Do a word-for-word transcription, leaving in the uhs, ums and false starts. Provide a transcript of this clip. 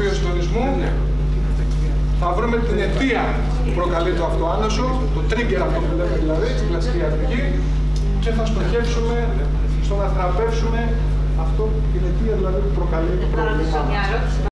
βιοσυντονισμού θα βρούμε την αιτία που προκαλεί το αυτοάνωσο, το trigger αυτό που λέμε δηλαδή, στην κλασική ιατρική, και θα στοχεύσουμε στο να θεραπεύσουμε αυτό, την αιτία δηλαδή που προκαλεί το πρόβλημα.